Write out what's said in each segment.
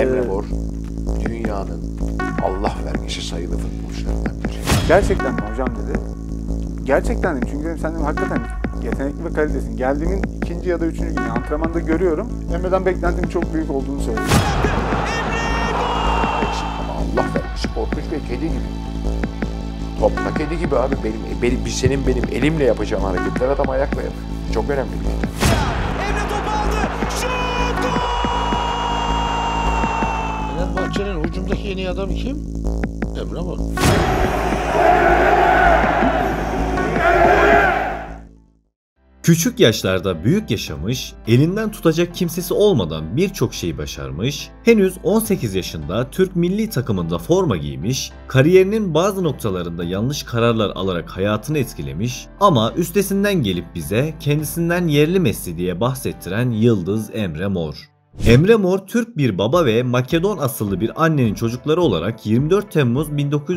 Emre Mor dünyanın Allah vergisi sayılı futbolcularından biri. Gerçekten mi hocam dedi. Gerçekten dedim çünkü sen dedim hakikaten yetenekli ve kalitesin. Geldiğimin 2. ya da 3. günü antrenmanda görüyorum. Emre'den beklentimin çok büyük olduğunu söyledi. Ama Allah vergisi korkunç bir kedi gibi. Topla kedi gibi abi. Benim elimle yapacağım hareketler adam ayakla yapıyor. Çok önemli bir şey. Emre top aldı. Şut! Gol! Fenerbahçe'nin hücumdaki en iyi adamı kim? Emre Mor. Küçük yaşlarda büyük yaşamış, elinden tutacak kimsesi olmadan birçok şeyi başarmış, henüz 18 yaşında Türk milli takımında forma giymiş, kariyerinin bazı noktalarında yanlış kararlar alarak hayatını etkilemiş ama üstesinden gelip bize kendisinden yerli Messi diye bahsettiren Yıldız Emre Mor. Emre Mor, Türk bir baba ve Makedon asıllı bir annenin çocukları olarak 24 Temmuz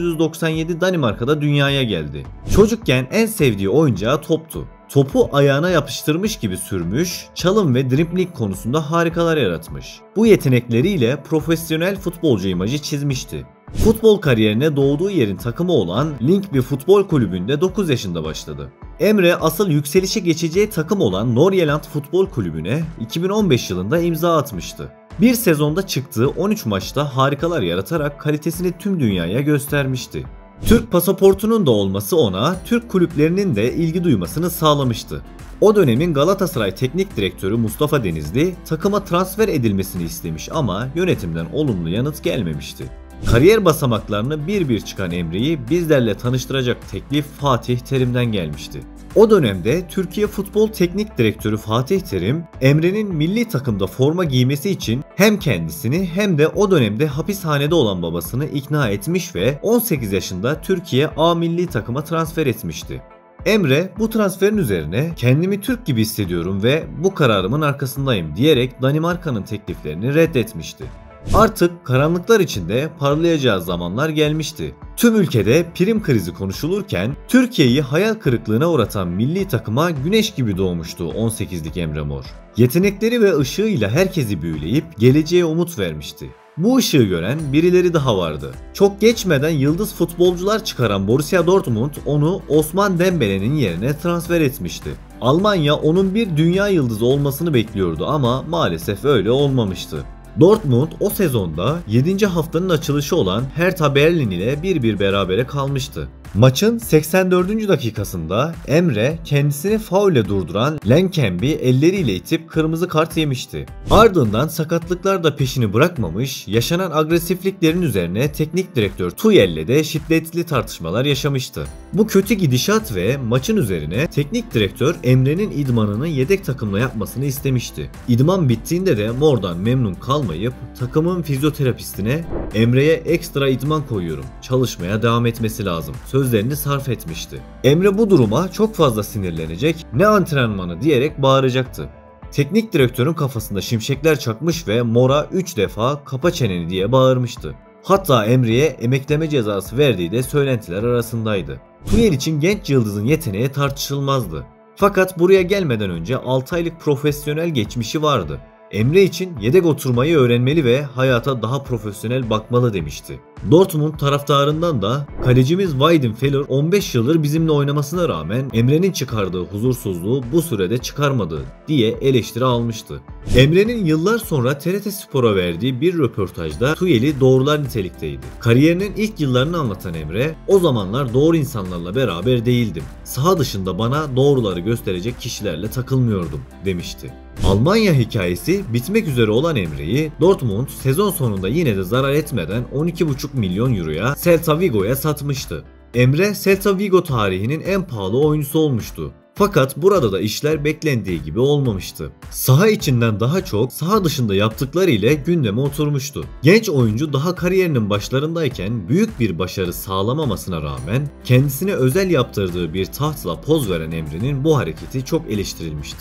1997 Danimarka'da dünyaya geldi. Çocukken en sevdiği oyuncağı toptu. Topu ayağına yapıştırmış gibi sürmüş, çalım ve dribling konusunda harikalar yaratmış. Bu yetenekleriyle profesyonel futbolcu imajı çizmişti. Futbol kariyerine doğduğu yerin takımı olan Lyngby Futbol Kulübü'nde 9 yaşında başladı. Emre asıl yükselişe geçeceği takım olan Norgeland Futbol Kulübü'ne 2015 yılında imza atmıştı. Bir sezonda çıktığı 13 maçta harikalar yaratarak kalitesini tüm dünyaya göstermişti. Türk pasaportunun da olması ona Türk kulüplerinin de ilgi duymasını sağlamıştı. O dönemin Galatasaray Teknik Direktörü Mustafa Denizli takıma transfer edilmesini istemiş ama yönetimden olumlu yanıt gelmemişti. Kariyer basamaklarını bir bir çıkan Emre'yi bizlerle tanıştıracak teklif Fatih Terim'den gelmişti. O dönemde Türkiye Futbol Teknik Direktörü Fatih Terim, Emre'nin milli takımda forma giymesi için hem kendisini hem de o dönemde hapishanede olan babasını ikna etmiş ve 18 yaşında Türkiye A milli takıma transfer etmişti. Emre bu transferin üzerine kendimi Türk gibi hissediyorum ve bu kararımın arkasındayım diyerek Danimarka'nın tekliflerini reddetmişti. Artık karanlıklar içinde parlayacağı zamanlar gelmişti. Tüm ülkede prim krizi konuşulurken Türkiye'yi hayal kırıklığına uğratan milli takıma güneş gibi doğmuştu 18'lik Emre Mor. Yetenekleri ve ışığıyla herkesi büyüleyip geleceğe umut vermişti. Bu ışığı gören birileri daha vardı. Çok geçmeden yıldız futbolcular çıkaran Borussia Dortmund onu Osman Dembele'nin yerine transfer etmişti. Almanya onun bir dünya yıldızı olmasını bekliyordu ama maalesef öyle olmamıştı. Dortmund o sezonda 7. haftanın açılışı olan Hertha Berlin ile 1-1 berabere kalmıştı. Maçın 84. dakikasında Emre kendisini faulle durduran Lenkenbi elleriyle itip kırmızı kart yemişti. Ardından sakatlıklar da peşini bırakmamış, yaşanan agresifliklerin üzerine teknik direktör Tuchel'le de şiddetli tartışmalar yaşamıştı. Bu kötü gidişat ve maçın üzerine teknik direktör Emre'nin idmanını yedek takımla yapmasını istemişti. İdman bittiğinde de Mor'dan memnun kalmayıp takımın fizyoterapistine "Emre'ye ekstra idman koyuyorum, çalışmaya devam etmesi lazım" sözlerini sarf etmişti. Emre bu duruma çok fazla sinirlenecek, "Ne antrenmanı" diyerek bağıracaktı. Teknik direktörün kafasında şimşekler çakmış ve Mor'a 3 defa "Kapa çeneni" diye bağırmıştı. Hatta Emre'ye emekleme cezası verdiği de söylentiler arasındaydı. Tuchel için genç yıldızın yeteneği tartışılmazdı. Fakat buraya gelmeden önce 6 aylık profesyonel geçmişi vardı. Emre için yedek oturmayı öğrenmeli ve hayata daha profesyonel bakmalı demişti. Dortmund taraftarından da "Kalecimiz Weidenfeller 15 yıldır bizimle oynamasına rağmen Emre'nin çıkardığı huzursuzluğu bu sürede çıkarmadı" diye eleştiri almıştı. Emre'nin yıllar sonra TRT Spor'a verdiği bir röportajda Tuchel'i doğrular nitelikteydi. Kariyerinin ilk yıllarını anlatan Emre, "O zamanlar doğru insanlarla beraber değildim. Saha dışında bana doğruları gösterecek kişilerle takılmıyordum" demişti. Almanya hikayesi bitmek üzere olan Emre'yi Dortmund sezon sonunda yine de zarar etmeden 12,5 milyon euroya Celta Vigo'ya satmıştı. Emre Celta Vigo tarihinin en pahalı oyuncusu olmuştu. Fakat burada da işler beklendiği gibi olmamıştı. Saha içinden daha çok saha dışında yaptıkları ile gündeme oturmuştu. Genç oyuncu daha kariyerinin başlarındayken büyük bir başarı sağlamamasına rağmen kendisine özel yaptırdığı bir tahtla poz veren Emre'nin bu hareketi çok eleştirilmişti.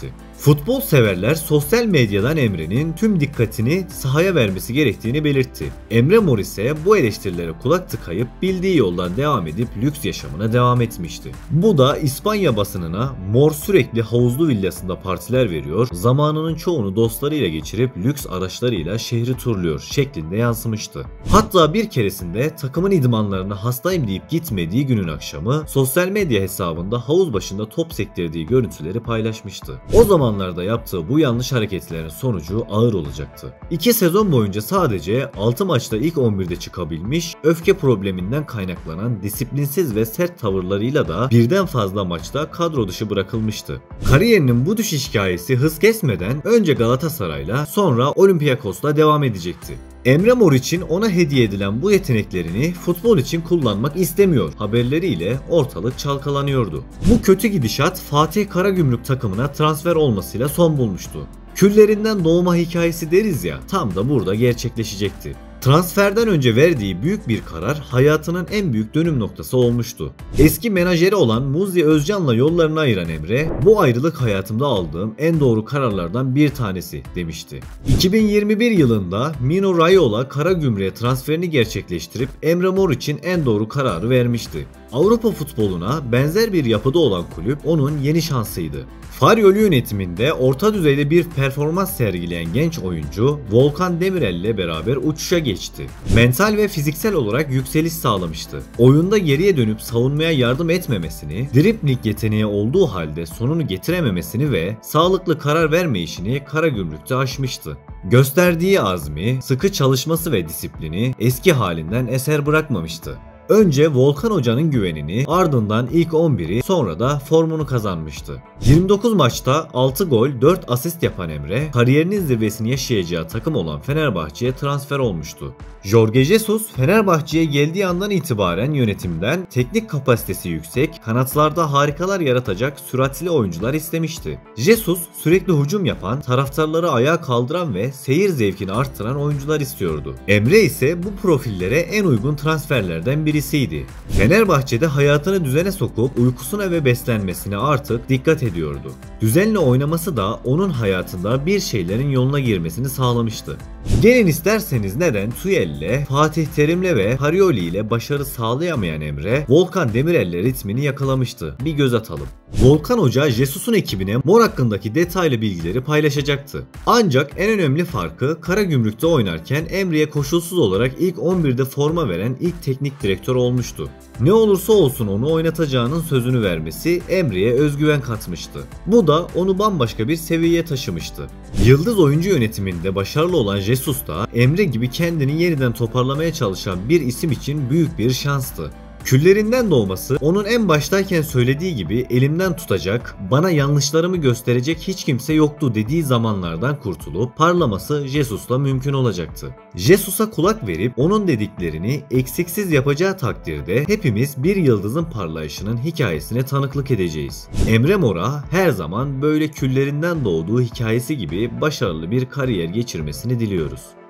Futbol severler sosyal medyadan Emre'nin tüm dikkatini sahaya vermesi gerektiğini belirtti. Emre Mor ise bu eleştirilere kulak tıkayıp bildiği yoldan devam edip lüks yaşamına devam etmişti. Bu da İspanya basınına Mor sürekli havuzlu villasında partiler veriyor, zamanının çoğunu dostlarıyla geçirip lüks araçlarıyla şehri turluyor şeklinde yansımıştı. Hatta bir keresinde takımın idmanlarına hastayım deyip gitmediği günün akşamı sosyal medya hesabında havuz başında top sektirdiği görüntüleri paylaşmıştı. O zamanlarda yaptığı bu yanlış hareketlerin sonucu ağır olacaktı. 2 sezon boyunca sadece 6 maçta ilk 11'de çıkabilmiş, öfke probleminden kaynaklanan disiplinsiz ve sert tavırlarıyla da birden fazla maçta kadro dışı bırakılmıştı. Kariyerinin bu düşüş hikayesi hız kesmeden önce Galatasaray'la sonra Olympiakos'la devam edecekti. Emre Mor için ona hediye edilen bu yeteneklerini futbol için kullanmak istemiyor haberleriyle ortalık çalkalanıyordu. Bu kötü gidişat Fatih Karagümrük takımına transfer olmasıyla son bulmuştu. Küllerinden doğma hikayesi deriz ya, tam da burada gerçekleşecekti. Transferden önce verdiği büyük bir karar hayatının en büyük dönüm noktası olmuştu. Eski menajeri olan Muzi Özcan'la yollarını ayıran Emre, "Bu ayrılık hayatımda aldığım en doğru kararlardan bir tanesi" demişti. 2021 yılında Mino Raiola Karagümrük'e transferini gerçekleştirip Emre Mor için en doğru kararı vermişti. Avrupa futboluna benzer bir yapıda olan kulüp onun yeni şansıydı. Farioli yönetiminde orta düzeyde bir performans sergileyen genç oyuncu Volkan Demirel ile beraber uçuşa geçti. Mental ve fiziksel olarak yükseliş sağlamıştı. Oyunda geriye dönüp savunmaya yardım etmemesini, dribling yeteneği olduğu halde sonunu getirememesini ve sağlıklı karar vermeyişini Karagümrük'te aşmıştı. Gösterdiği azmi, sıkı çalışması ve disiplini eski halinden eser bırakmamıştı. Önce Volkan Hoca'nın güvenini, ardından ilk 11'i, sonra da formunu kazanmıştı. 29 maçta 6 gol, 4 asist yapan Emre, kariyerinin zirvesini yaşayacağı takım olan Fenerbahçe'ye transfer olmuştu. Jorge Jesus, Fenerbahçe'ye geldiği andan itibaren yönetimden teknik kapasitesi yüksek, kanatlarda harikalar yaratacak süratli oyuncular istemişti. Jesus, sürekli hücum yapan, taraftarları ayağa kaldıran ve seyir zevkini arttıran oyuncular istiyordu. Emre ise bu profillere en uygun transferlerden birisiydi. Fenerbahçe'de hayatını düzene sokup uykusuna ve beslenmesine artık dikkat ediyordu. Düzenli oynaması da onun hayatında bir şeylerin yoluna girmesini sağlamıştı. Gelin isterseniz neden Tuchel'le, Fatih Terim'le ve Farioli ile başarı sağlayamayan Emre, Volkan Demirel'le ritmini yakalamıştı. Bir göz atalım. Volkan Hoca Jesus'un ekibine Mor hakkındaki detaylı bilgileri paylaşacaktı. Ancak en önemli farkı Karagümrük'te oynarken Emre'ye koşulsuz olarak ilk 11'de forma veren ilk teknik direktör olmuştu. Ne olursa olsun onu oynatacağının sözünü vermesi Emre'ye özgüven katmıştı. Bu da onu bambaşka bir seviyeye taşımıştı. Yıldız oyuncu yönetiminde başarılı olan Jesus da Emre gibi kendini yeniden toparlamaya çalışan bir isim için büyük bir şanstı. Küllerinden doğması onun en baştayken söylediği gibi elimden tutacak, bana yanlışlarımı gösterecek hiç kimse yoktu dediği zamanlardan kurtulup parlaması Jesus'la mümkün olacaktı. Jesus'a kulak verip onun dediklerini eksiksiz yapacağı takdirde hepimiz bir yıldızın parlayışının hikayesine tanıklık edeceğiz. Emre Mor'a her zaman böyle küllerinden doğduğu hikayesi gibi başarılı bir kariyer geçirmesini diliyoruz.